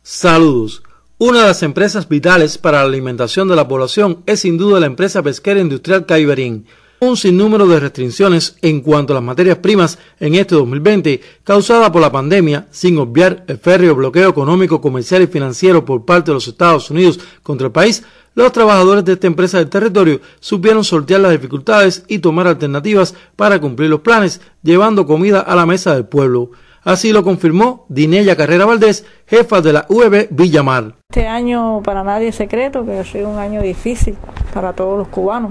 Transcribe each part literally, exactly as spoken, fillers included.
Saludos. Una de las empresas vitales para la alimentación de la población es sin duda la empresa pesquera industrial Caiverín. Un sinnúmero de restricciones en cuanto a las materias primas en este dos mil veinte, causada por la pandemia, sin obviar el férreo bloqueo económico, comercial y financiero por parte de los Estados Unidos contra el país. Los trabajadores de esta empresa del territorio supieron sortear las dificultades y tomar alternativas para cumplir los planes, llevando comida a la mesa del pueblo. Así lo confirmó Dineya Carrera Valdés, jefa de la U E B Villamar. Este año para nadie es secreto que ha sido un año difícil para todos los cubanos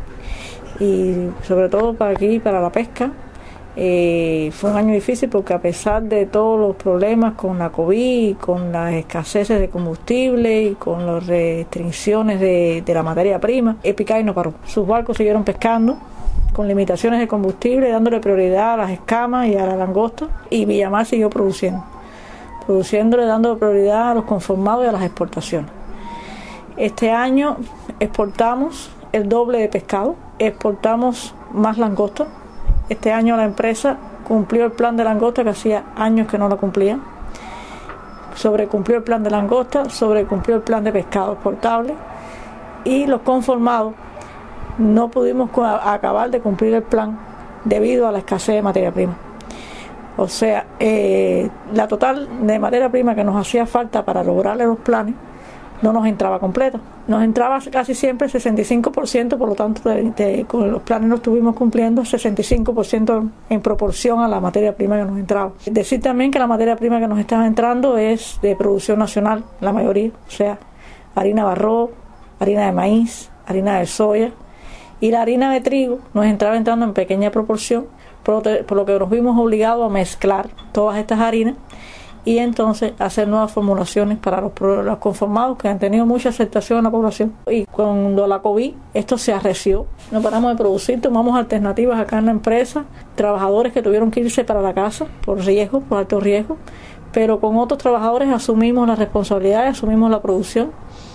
y sobre todo para aquí, para la pesca. Eh, fue un año difícil porque a pesar de todos los problemas con la COVID, con las escaseces de combustible y con las restricciones de, de la materia prima, Epicay no paró. Sus barcos siguieron pescando con limitaciones de combustible, dándole prioridad a las escamas y a la langosta, y Villamar siguió produciendo, produciéndole, dando prioridad a los conformados y a las exportaciones. Este año exportamos el doble de pescado, exportamos más langosta. Este año la empresa cumplió el plan de langosta que hacía años que no lo cumplía, sobrecumplió el plan de langosta, sobrecumplió el plan de pescado exportable, y los conformados no pudimos acabar de cumplir el plan debido a la escasez de materia prima. O sea, eh, la total de materia prima que nos hacía falta para lograrle los planes no nos entraba completa. Nos entraba casi siempre el sesenta y cinco por ciento, por lo tanto de, de, con los planes nos estuvimos cumpliendo sesenta y cinco por ciento en proporción a la materia prima que nos entraba. Decir también que la materia prima que nos estaba entrando es de producción nacional, la mayoría, o sea, harina de arroz, harina de maíz, harina de soya, y la harina de trigo nos entraba entrando en pequeña proporción, por lo, que, por lo que nos vimos obligados a mezclar todas estas harinas y entonces hacer nuevas formulaciones para los, los conformados que han tenido mucha aceptación en la población. Y cuando la COVID, esto se arreció, no paramos de producir, tomamos alternativas acá en la empresa, trabajadores que tuvieron que irse para la casa por riesgo, por alto riesgo, pero con otros trabajadores asumimos la responsabilidad, asumimos la producción.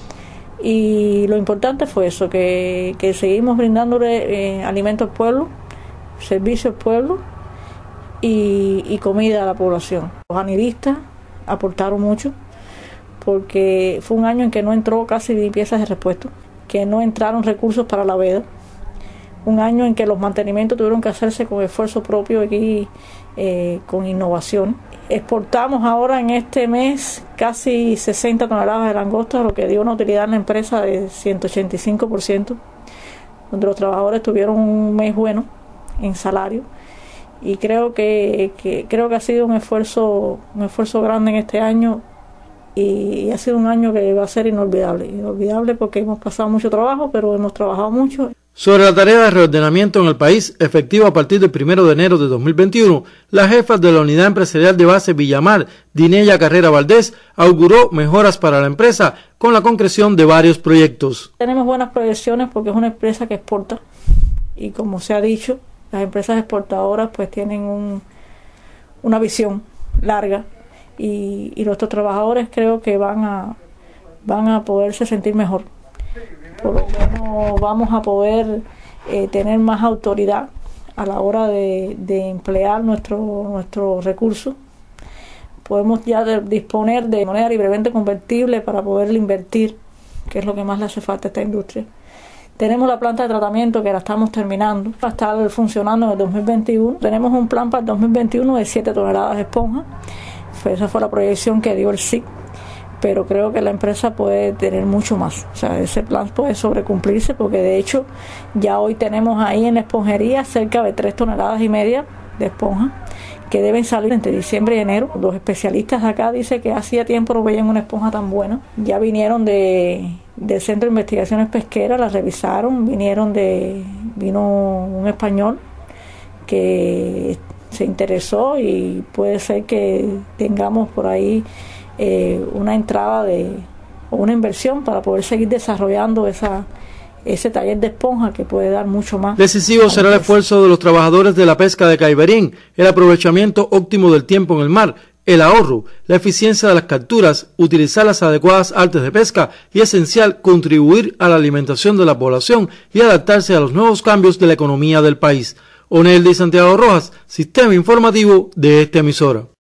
Y lo importante fue eso, que, que seguimos brindándole eh, alimento al pueblo, servicio al pueblo y, y comida a la población. Los anidistas aportaron mucho porque fue un año en que no entró casi ni piezas de repuesto, que no entraron recursos para la veda, un año en que los mantenimientos tuvieron que hacerse con esfuerzo propio aquí, eh, con innovación. Exportamos ahora en este mes casi sesenta toneladas de langosta, lo que dio una utilidad en la empresa de ciento ochenta y cinco por ciento, donde los trabajadores tuvieron un mes bueno en salario, y creo que, que creo que ha sido un esfuerzo un esfuerzo grande en este año, y, y ha sido un año que va a ser inolvidable, inolvidable porque hemos pasado mucho trabajo, pero hemos trabajado mucho. Sobre la tarea de reordenamiento en el país, efectiva a partir del primero de enero de dos mil veintiuno, la jefa de la Unidad Empresarial de Base Villamar, Dineya Carrera Valdés, auguró mejoras para la empresa con la concreción de varios proyectos. Tenemos buenas proyecciones porque es una empresa que exporta, y como se ha dicho, las empresas exportadoras pues tienen un, una visión larga, y, y nuestros trabajadores creo que van a, van a poderse sentir mejor. Por lo menos vamos a poder eh, tener más autoridad a la hora de, de emplear nuestros nuestro recursos. Podemos ya de, disponer de moneda libremente convertible para poder invertir, que es lo que más le hace falta a esta industria. Tenemos la planta de tratamiento que la estamos terminando, va a estar funcionando en el dos mil veintiuno. Tenemos un plan para el dos mil veintiuno de siete toneladas de esponja. Esa fue la proyección que dio el S I C. Pero creo que la empresa puede tener mucho más. O sea, ese plan puede sobrecumplirse porque de hecho ya hoy tenemos ahí en la esponjería cerca de tres toneladas y media de esponja que deben salir entre diciembre y enero. Los especialistas de acá dicen que hacía tiempo no veían una esponja tan buena. Ya vinieron de, del Centro de Investigaciones Pesqueras, la revisaron, vinieron de, vino un español que se interesó y puede ser que tengamos por ahí Eh, una entrada de o una inversión para poder seguir desarrollando esa ese taller de esponja que puede dar mucho más. Decisivo será el esfuerzo de los trabajadores de la pesca de Caiverín, el aprovechamiento óptimo del tiempo en el mar, el ahorro, la eficiencia de las capturas, utilizar las adecuadas artes de pesca y, esencial, contribuir a la alimentación de la población y adaptarse a los nuevos cambios de la economía del país. Onel de Santiago Rojas, Sistema Informativo de esta emisora.